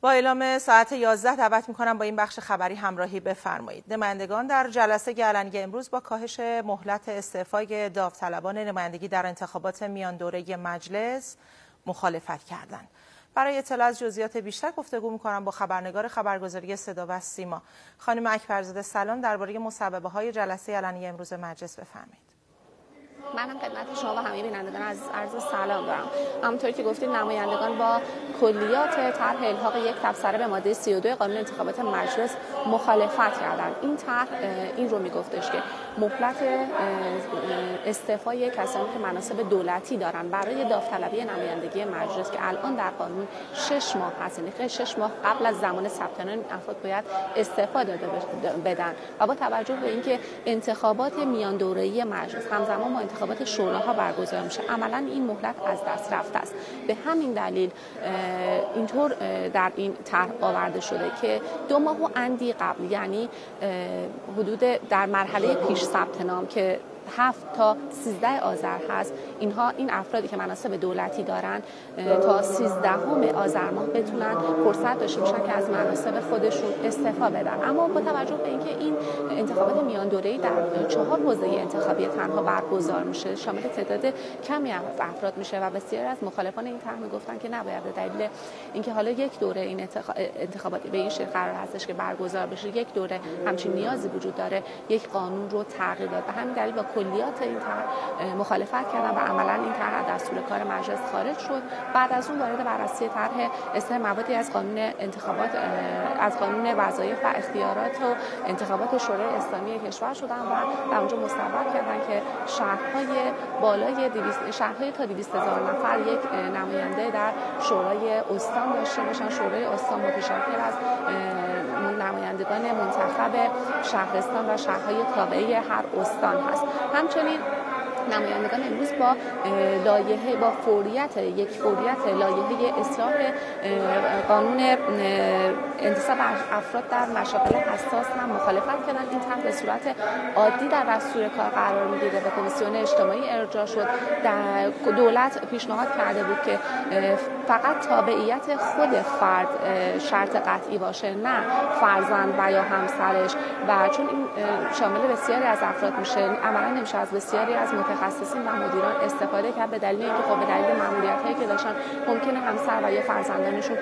با اعلام ساعت 11 دعوت می‌کنم با این بخش خبری همراهی بفرمایید. نمایندگان در جلسه علنی امروز با کاهش مهلت استعفای داوطلبان نمایندگی در انتخابات میان دوره مجلس مخالفت کردند. برای اطلاع از جزئیات بیشتر گفتگو می‌کنم با خبرنگار خبرگزاری صدا و سیما خانم اکبرزاده. سلام، درباره مسببه‌های جلسه علنی امروز مجلس بفرمایید. منم خدمت شما و همه بینندگان از عرض سلام دارم. همونطوری که گفتید نمایندگان با کلیات طرح الحاق یک تبصره به ماده 32 قانون انتخابات مجلس مخالفت کردند. این طرح این رو میگفتش که مهلت استعفای کسانی که مناصب دولتی دارن برای داوطلبی نمایندگی مجلس که الان در قانون 6 ماه هست، یعنی 6 ماه قبل از زمان ثبت نام این افراد باید استعفا داده بدن و با توجه به اینکه انتخابات میان دوره‌ای مجلس همزمان با انتخابات شوراها برگزار میشه، عملاً این مهلت از دست رفته است. به همین دلیل اینطور در این طرح آورده شده که 2 ماه و اندی قبل، یعنی حدود در مرحله پیش ثبت نام که 7 تا 13 آذر هست، این افرادی که مناصب دولتی دارن تا 13 آذر ماه بتونن فرصت داشته باشن که از مناصب خودشون استعفا بدن. اما با توجه به اینکه این انتخابات میان دوره‌ای در 4 حوزه انتخابی تنها برگزار میشه، شامل تعداد کمی افراد میشه و بسیاری از مخالفان این طرح میگفتن که نباید به دلیل اینکه حالا یک دوره این انتخابات به این شکل قرار هستش که برگزار بشه، یک دوره همچین نیازی وجود داره یک قانون رو تغییر داد. به همین دلیل با کلیات این طرح مخالفت کردن و عملاً این طرح از دستور کار مجلس خارج شد. بعد از اون وارد بررسی طرح اصلاح موادی از قانون انتخابات از قانون وظایف و اختیارات و انتخابات شورای اسلامی کشور شدن و در اونجا مستقر کردن که شهرهای تا 200,000 نفر یک نماینده در شورای استان داشته باشن. شورای استان متشکل از نمایندگان منتخب شهرستان و شهرهای تابعه هر استان هست. همچنین نمایندگان امروز با فوریت لایحه اصلاح قانون انتصاب افراد در مشاغل حساس هم مخالفت کردن. این طرح به صورت عادی در دستور کار قرار میگیره و کمیسیون اجتماعی ارجاع شد. در دولت پیشنهاد کرده بود که فقط تابعیت خود فرد شرط قطعی باشه، نه فرزند و یا همسرش، و چون این شامل بسیاری از افراد میشه عملا نمیشه از بسیاری از متخصصین و مدیران استفاده کرد، به دلیل اینکه خب به دلیل ماموریت‌هایی که داشتن ممکنه همسر و یا فرزندانشون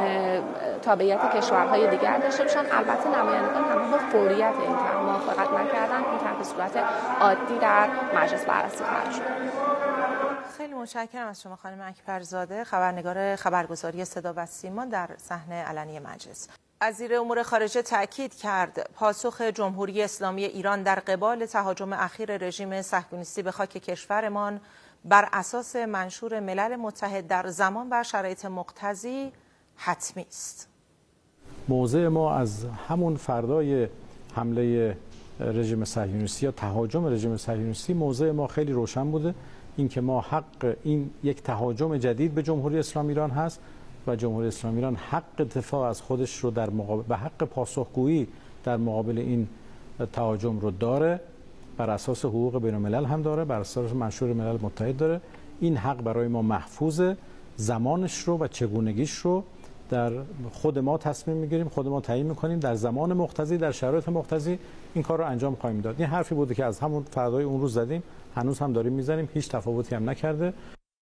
تابعیت کشورهای دیگر داشته باشن. البته نمایندگان هم با فوریت این طرح موافقت نکردن. این طرح به صورت عادی در مجلس بررسی خواهد شد. خیلی متشکرم از شما خانم اکبرزاده، خبرنگار خبرگزاری صدا و سیما در صحنه علنی مجلس. وزیر امور خارجه تاکید کرد پاسخ جمهوری اسلامی ایران در قبال تهاجم اخیر رژیم صهیونیستی به خاک کشورمان بر اساس منشور ملل متحد در زمان و شرایط مقتضی حتمی است. موضع ما از همون فردای حمله رژیم صهیونیستی یا تهاجم رژیم صهیونیستی، موضع ما خیلی روشن بوده، اینکه ما حق این یک تهاجم جدید به جمهوری اسلامی ایران هست و جمهوری اسلامی ایران حق دفاع از خودش رو در مقابل به حق پاسخگویی در مقابل این تهاجم رو داره، بر اساس حقوق بین الملل هم داره، بر اساس منشور ملل متحد داره. این حق برای ما محفوظه. زمانش رو و چگونگیش رو در خود ما تصمیم میگیریم، خود ما تعیین میکنیم، در زمان مقتضی، در شرایط مقتضی این کار رو انجام خواهیم داد. این حرفی بوده که از همون فردای اون روز زدیم، هنوز هم داریم میزنیم، هیچ تفاوتی هم نکرده.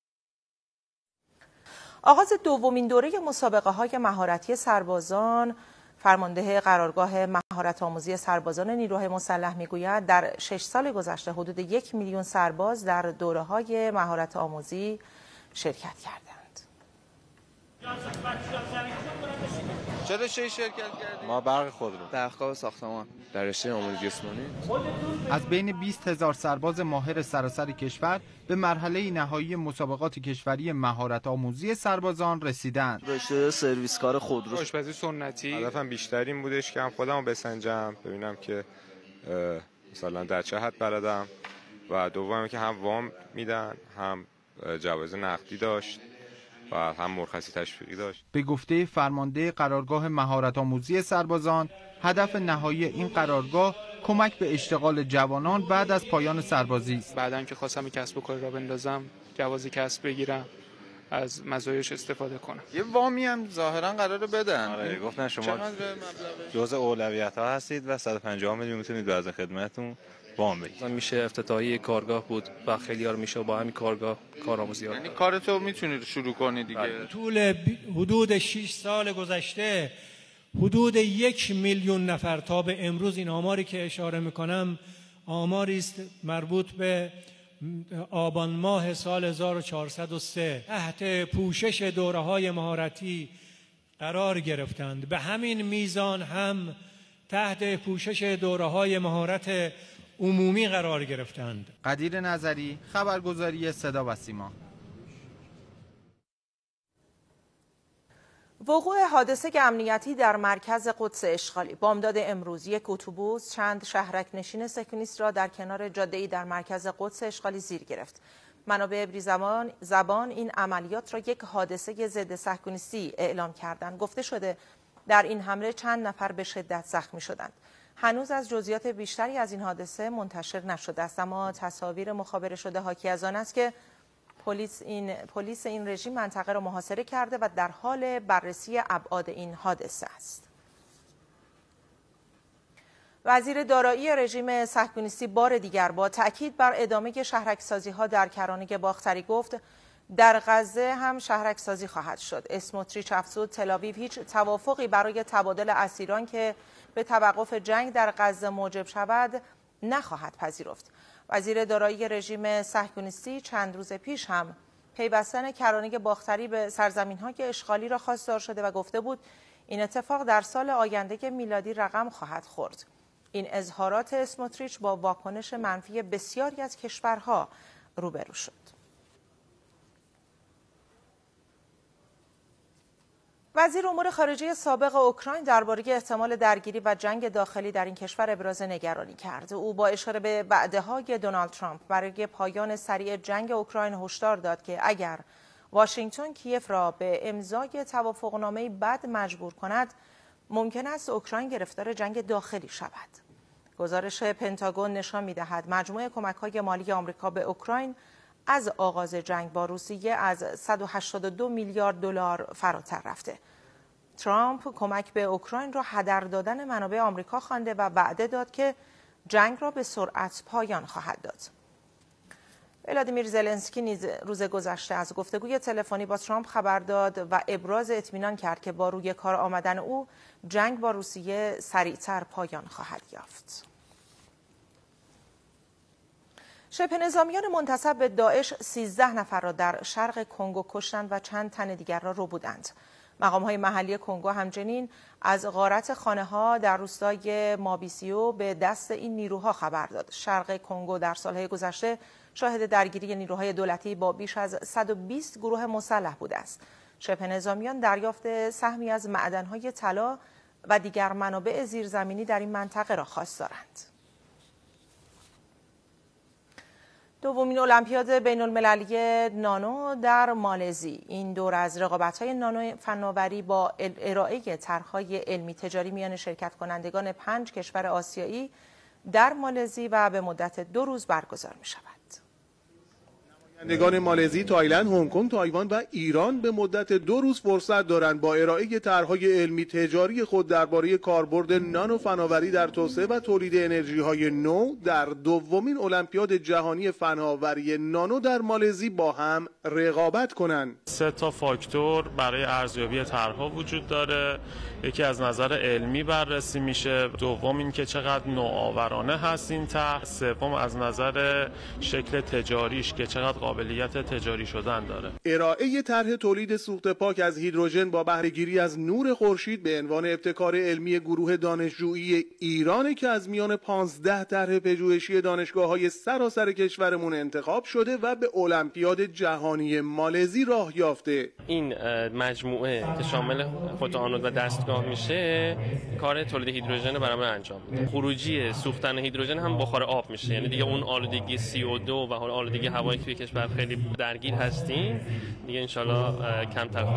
آغاز دومین دوره مسابقه‌های مهارتی سربازان، فرمانده قرارگاه مهارت آموزی سربازان نیروهای مسلح میگوید در 6 سال گذشته حدود 1 میلیون سرباز در دوره‌های مهارت آموزی شرکت کردند. چرا شرکت کردیم؟ ما برق خودرو در اخقاب ساختمان در رشته امور جسمانی. از بین 20,000 سرباز ماهر سراسر کشور به مرحله نهایی مسابقات کشوری مهارت آموزی سربازان رسیدند. رشته سرویس کار خودرو، آشپزی سنتی. هدفم بیشتر این بودش که هم خودمو بسنجم، ببینم که مثلا در چه حد بلدم، و دومی که هم وام میدن، هم جواز نقدی داشت و هم مرخصی تشویقی داشت. به گفته فرمانده قرارگاه مهارت آموزی سربازان، هدف نهایی این قرارگاه کمک به اشتغال جوانان بعد از پایان سربازی است. بعدن که خواستم کسب و کاری را بندازم، جواز کسب بگیرم، از مزایاش استفاده کنن. یه وامی هم ظاهرا قراره بدن. آره گفتن شما جزء اولویت‌ها هستید و 150 میلیون میتونید از خدمتتون وام بگیرید. میشه افتتاحیه کارگاه بود و خیلی‌ها میشه با همین کارگاه کارآموزی ها. یعنی کارتو میتونید شروع کنید دیگه. طول حدود 6 سال گذشته حدود 1 میلیون نفر تا به امروز، این آماری که اشاره میکنم آماری است مربوط به آبان ماه سال 1403 تحت پوشش دوره‌های مهارتی قرار گرفتند. به همین میزان هم تحت پوشش دوره‌های مهارت عمومی قرار گرفتند. قدیر نظری، خبرگزاری صدا و سیما. وقوع حادثه امنیتی در مرکز قدس اشغالی بامداد امروز یک اتوبوس چند شهرک نشین سکونیست را در کنار جاده‌ای در مرکز قدس اشغالی زیر گرفت. منابع ابری زبان این عملیات را یک حادثه ضد صهیونیستی اعلام کردند. گفته شده در این حمله چند نفر به شدت زخمی شدند. هنوز از جزئیات بیشتری از این حادثه منتشر نشده است، اما تصاویر مخابره شده حاکی از آن است که پلیس این رژیم منطقه را محاصره کرده و در حال بررسی ابعاد این حادثه است. وزیر دارایی رژیم صهیونیستی بار دیگر با تاکید بر ادامه شهرک‌سازی‌ها در کرانه باختری گفت در غزه هم شهرک‌سازی خواهد شد. اسموتریچ افزود تل‌آویو هیچ توافقی برای تبادل اسیران که به توقف جنگ در غزه موجب شود نخواهد پذیرفت. وزیر دارایی رژیم صهیونیستی چند روز پیش هم پیوستن کرانه باختری به سرزمین‌های اشغالی را خواستار شده و گفته بود این اتفاق در سال آینده میلادی رقم خواهد خورد. این اظهارات اسموتریچ با واکنش منفی بسیاری از کشورها روبرو شد. وزیر امور خارجه سابق اوکراین درباره احتمال درگیری و جنگ داخلی در این کشور ابراز نگرانی کرد. او با اشاره به وعده‌های دونالد ترامپ برای پایان سریع جنگ اوکراین هشدار داد که اگر واشنگتن کیف را به امضای توافقنامه بد مجبور کند، ممکن است اوکراین گرفتار جنگ داخلی شود. گزارش پنتاگون نشان می‌دهد مجموع کمک‌های مالی آمریکا به اوکراین از آغاز جنگ با روسیه از 182 میلیارد دلار فراتر رفته. ترامپ کمک به اوکراین را هدر دادن منابع آمریکا خوانده و وعده داد که جنگ را به سرعت پایان خواهد داد. ولادیمیر زلنسکی نیز روز گذشته از گفتگوی تلفنی با ترامپ خبر داد و ابراز اطمینان کرد که با روی کار آمدن او جنگ با روسیه سریعتر پایان خواهد یافت. شبه نظامیان منتسب به داعش 13 نفر را در شرق کنگو کشتند و چند تن دیگر را ربودند. مقام‌های محلی کنگو همچنین از غارت خانه‌ها در روستای مابیسیو به دست این نیروها خبر داد. شرق کنگو در سال‌های گذشته شاهد درگیری نیروهای دولتی با بیش از 120 گروه مسلح بوده است. شبه نظامیان دریافت سهمی از معدن‌های طلا و دیگر منابع زیرزمینی در این منطقه را خواستارند. دومین المپیاد بین المللی نانو در مالزی. این دور از رقابت‌های نانو فناوری با ارائه طرح‌های علمی تجاری میان شرکت کنندگان 5 کشور آسیایی در مالزی و به مدت 2 روز برگزار می‌شود. نمایندگان مالزی، تایلند، هنگ کنگ، تایوان و ایران به مدت 2 روز فرصت دارند با ارائه طرح‌های علمی تجاری خود درباره کاربرد نانو فناوری در توسعه و تولید انرژی‌های نو در دومین المپیاد جهانی فناوری نانو در مالزی با هم رقابت کنند. 3 تا فاکتور برای ارزیابی طرح‌ها وجود داره. یکی از نظر علمی بررسی میشه، دوم این که چقدر نوآورانه هست این طرح، سوم از نظر شکل تجاریش که چقدر قابلیت تجاری شدن داره. ارائه طرح تولید سوخت پاک از هیدروژن با بهره‌گیری از نور خورشید به عنوان ابتکار علمی گروه دانشجویی ایران که از میان 15 طرح پژوهشی دانشگاه‌های سراسر کشورمون انتخاب شده و به المپیاد جهانی مالزی راه یافته. این مجموعه که شامل فوتوآنود و دستگاه میشه، کار تولید هیدروژن برامون انجام میده. خروجی سوختن هیدروژن هم بخار آب میشه، یعنی دیگه اون آلودگی CO2 و آلودگی هوایی که کشور خیلی درگیر هستیم دیگه انشالله کمتر خواهد شد.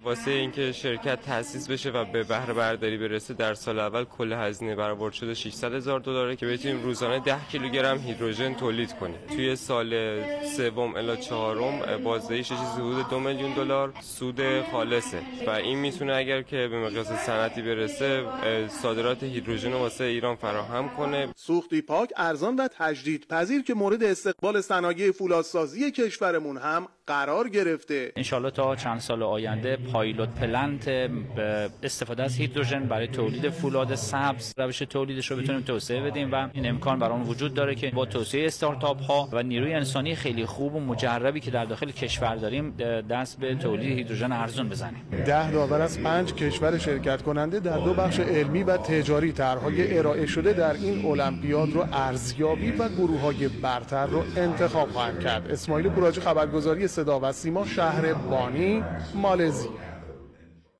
واسه اینکه شرکت تأسیس بشه و به بهره برداری برسه در سال اول کل هزینه برآورد شده $600,000 که بتونیم روزانه 10 کیلوگرم هیدروژن تولید کنیم. توی سال سوم الی چهارم بازدهیش چیزی حدود $2 میلیون سود خالصه و این میتونه اگر که به مقیاس صنعتی برسه صادرات هیدروژن واسه ایران فراهم کنه. سوختی پاک، ارزان و تجدیدپذیر که مورد استقبال صنایع فولادسازی کشورمون هم قرار گرفته. انشالله تا چند سال آینده پایلوت پلنت استفاده از هیدروژن برای تولید فولاد سبز روش تولیدش رو بتونیم توسعه بدیم و این امکان برامون وجود داره که با توسعه استارتاپ ها و نیروی انسانی خیلی خوب و مجربی که در داخل کشور داریم دست به تولید هیدروژن ارزون بزنیم. 10 داور از 5 کشور شرکت کننده در 2 بخش علمی و تجاری طرح‌های ارائه شده در این المپیاد رو ارزیابی و گروه‌های برتر رو انتخاب خواهند کرد. اسماعیل پوراجی، خبرگزاری صدا و سیما، شهر بانی، مالزی.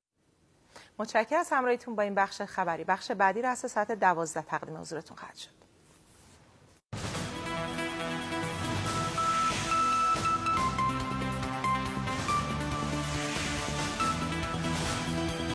متشکرم از همراهیتون با این بخش خبری. بخش بعدی را از ساعت 12 تقدیم حضورتون خواهد شد.